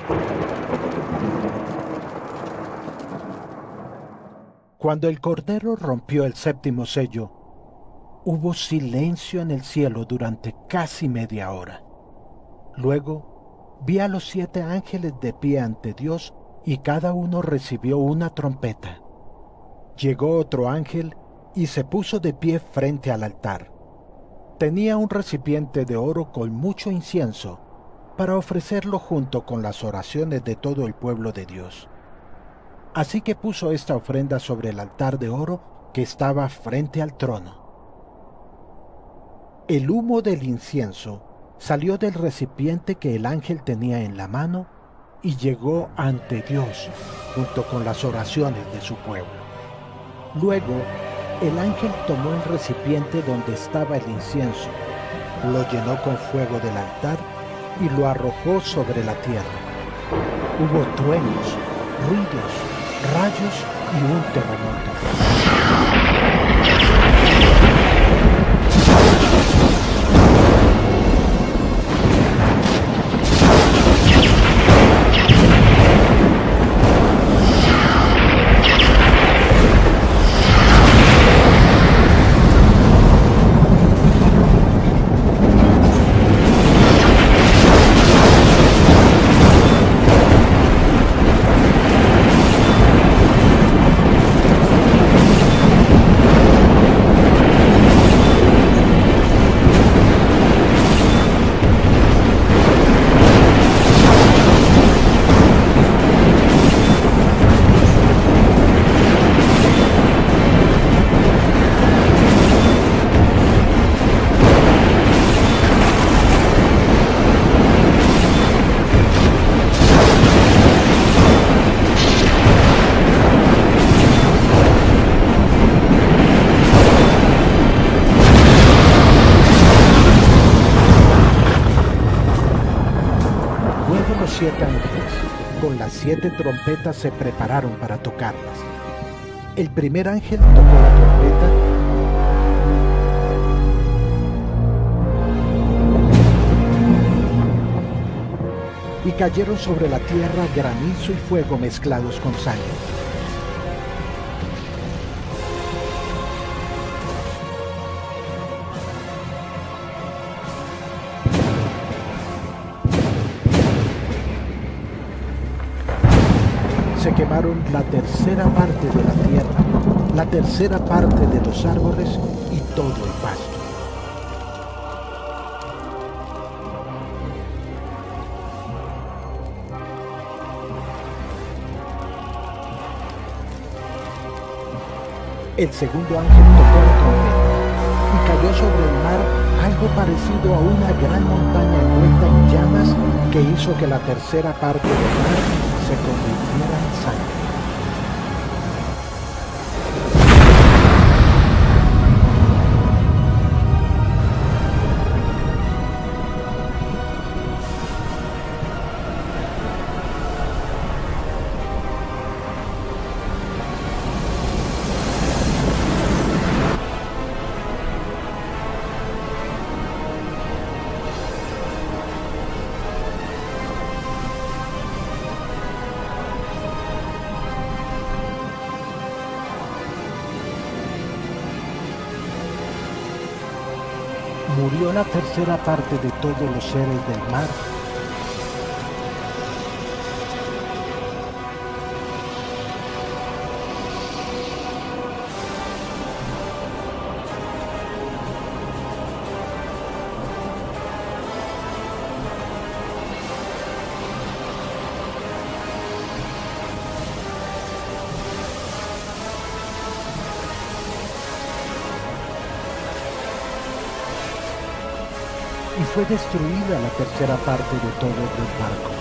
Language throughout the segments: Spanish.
Cuando el Cordero rompió el séptimo sello, hubo silencio en el cielo durante casi media hora. Luego vi a los 7 ángeles de pie ante Dios y cada uno recibió una trompeta. Llegó otro ángel y se puso de pie frente al altar. Tenía un recipiente de oro con mucho incienso para ofrecerlo junto con las oraciones de todo el pueblo de Dios. Así que puso esta ofrenda sobre el altar de oro que estaba frente al trono. El humo del incienso salió del recipiente que el ángel tenía en la mano y llegó ante Dios junto con las oraciones de su pueblo. Luego, el ángel tomó el recipiente donde estaba el incienso, lo llenó con fuego del altar y lo arrojó sobre la tierra. Hubo truenos, ruidos, rayos y un terremoto. Los 7 ángeles, con las 7 trompetas, se prepararon para tocarlas. El primer ángel tocó la trompeta y cayeron sobre la tierra granizo y fuego mezclados con sangre. Se quemaron la tercera parte de la tierra, la tercera parte de los árboles y todo el pasto. El segundo ángel tocó la trompeta y cayó sobre el mar algo parecido a una gran montaña envuelta en llamas que hizo que la tercera parte del mar se convirtiera en sangre. Murió la tercera parte de todos los seres del mar. Y fue destruida la tercera parte de todos los barcos.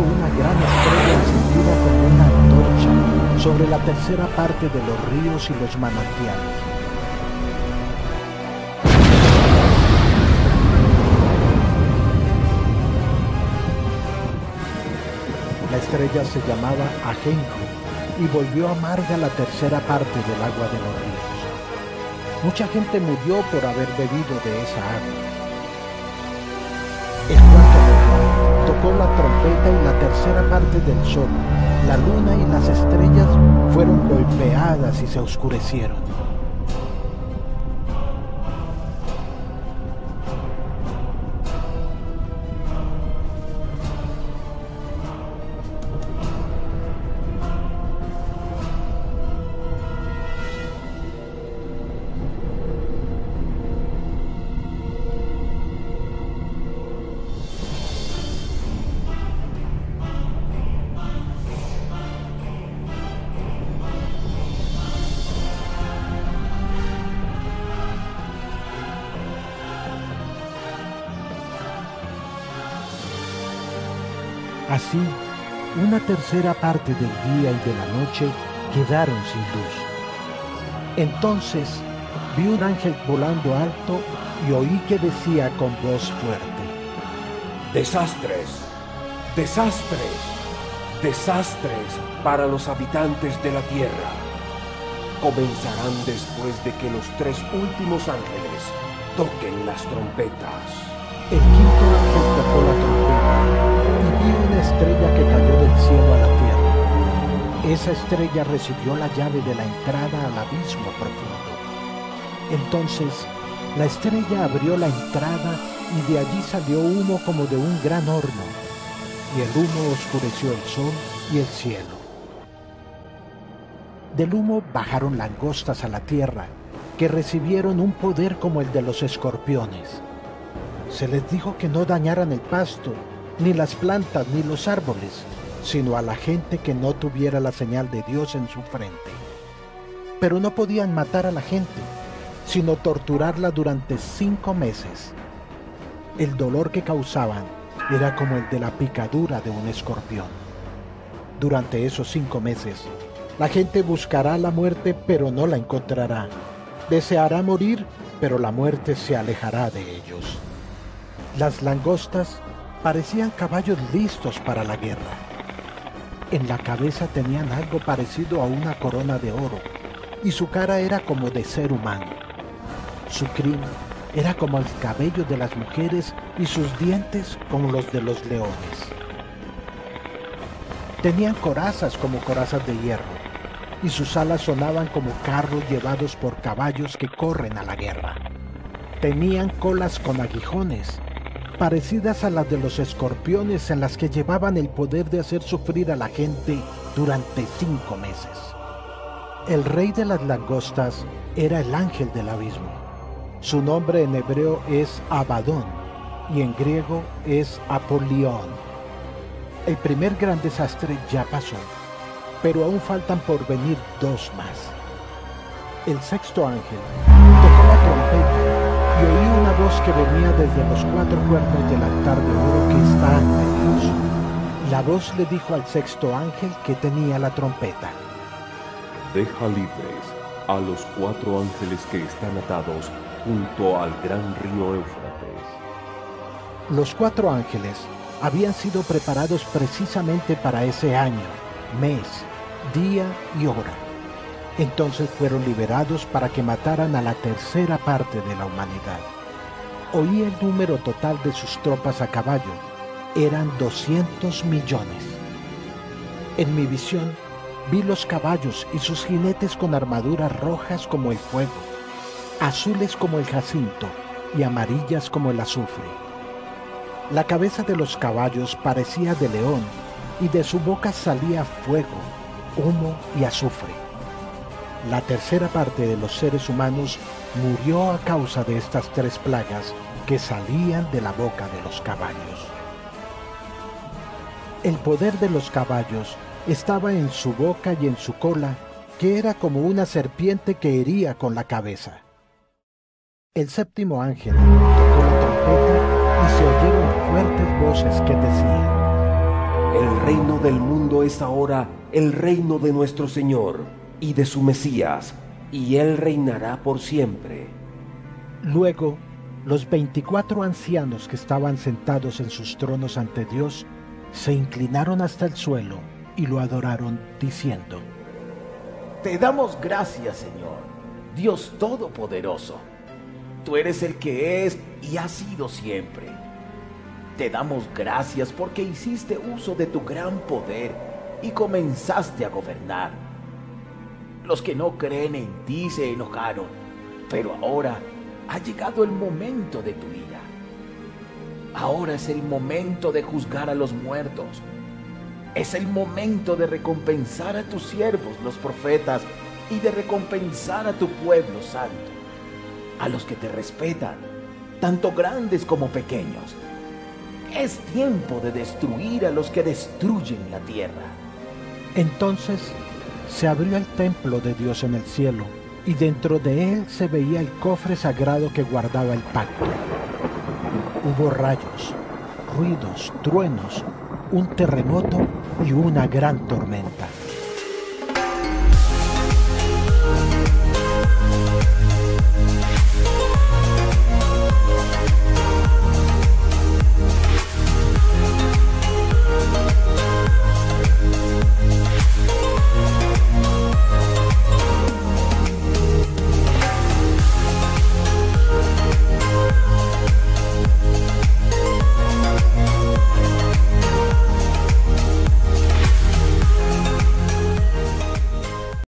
una gran estrella encendida como una antorcha sobre la tercera parte de los ríos y los manantiales. La estrella se llamaba Ajenjo y volvió amarga la tercera parte del agua de los ríos. Mucha gente murió por haber bebido de esa agua. El cuarto ángel tocó la trompeta y la tercera parte del sol, la luna y las estrellas fueron golpeadas y se oscurecieron. Así, una tercera parte del día y de la noche quedaron sin luz. Entonces vi un ángel volando alto y oí que decía con voz fuerte: ¡Desastres! ¡Desastres! ¡Desastres para los habitantes de la tierra! Comenzarán después de que los 3 últimos ángeles toquen las trompetas. El quinto ángel tocó la trompeta y vi una estrella que cayó del cielo a la tierra. Esa estrella recibió la llave de la entrada al abismo profundo. Entonces la estrella abrió la entrada y de allí salió humo como de un gran horno, y el humo oscureció el sol y el cielo. Del humo bajaron langostas a la tierra, que recibieron un poder como el de los escorpiones. Se les dijo que no dañaran el pasto, ni las plantas, ni los árboles, sino a la gente que no tuviera la señal de Dios en su frente. Pero no podían matar a la gente, sino torturarla durante 5 meses. El dolor que causaban era como el de la picadura de un escorpión. Durante esos 5 meses, la gente buscará la muerte, pero no la encontrará. Deseará morir, pero la muerte se alejará de ellos. Las langostas parecían caballos listos para la guerra. En la cabeza tenían algo parecido a una corona de oro, y su cara era como de ser humano. Su crin era como el cabello de las mujeres y sus dientes como los de los leones. Tenían corazas como corazas de hierro, y sus alas sonaban como carros llevados por caballos que corren a la guerra. Tenían colas con aguijones, parecidas a las de los escorpiones, en las que llevaban el poder de hacer sufrir a la gente durante 5 meses. El rey de las langostas era el ángel del abismo. Su nombre en hebreo es Abadón y en griego es Apolión. El primer gran desastre ya pasó, pero aún faltan por venir 2 más. El sexto ángel tocó la trompeta y oí una voz que venía desde los 4 cuernos del altar de oro que está ante Dios. La voz le dijo al sexto ángel que tenía la trompeta: Deja libres a los 4 ángeles que están atados junto al gran río Éufrates. Los 4 ángeles habían sido preparados precisamente para ese año, mes, día y hora. Entonces fueron liberados para que mataran a la tercera parte de la humanidad. Oí el número total de sus tropas a caballo. Eran 200 millones. En mi visión, vi los caballos y sus jinetes con armaduras rojas como el fuego, azules como el jacinto y amarillas como el azufre. La cabeza de los caballos parecía de león y de su boca salía fuego, humo y azufre. La tercera parte de los seres humanos murió a causa de estas 3 plagas que salían de la boca de los caballos. El poder de los caballos estaba en su boca y en su cola, que era como una serpiente que hería con la cabeza. El séptimo ángel tocó la trompeta y se oyeron fuertes voces que decían: El reino del mundo es ahora el reino de nuestro Señor y de su Mesías, y Él reinará por siempre. Luego, los 24 ancianos que estaban sentados en sus tronos ante Dios se inclinaron hasta el suelo y lo adoraron, diciendo: Te damos gracias, Señor, Dios Todopoderoso. Tú eres el que es y has sido siempre. Te damos gracias porque hiciste uso de tu gran poder y comenzaste a gobernar. Los que no creen en ti se enojaron, pero ahora ha llegado el momento de tu ira. Ahora es el momento de juzgar a los muertos. Es el momento de recompensar a tus siervos, los profetas, y de recompensar a tu pueblo santo, a los que te respetan, tanto grandes como pequeños. Es tiempo de destruir a los que destruyen la tierra. Entonces se abrió el templo de Dios en el cielo, y dentro de él se veía el cofre sagrado que guardaba el pacto. Hubo rayos, ruidos, truenos, un terremoto y una gran tormenta.